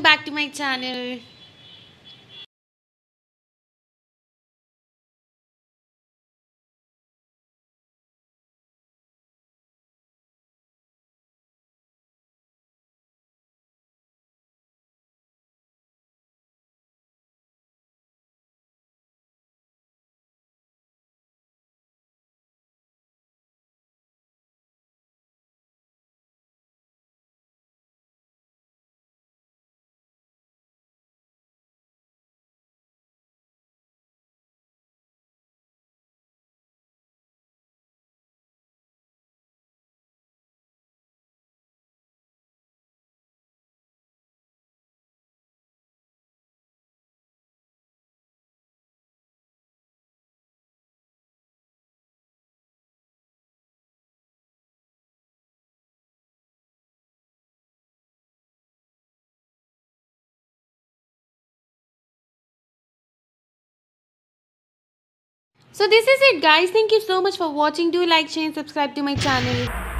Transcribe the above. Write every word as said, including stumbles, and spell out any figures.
back to my channel. So this is it guys. Thank you so much for watching. Do like, share and subscribe to my channel.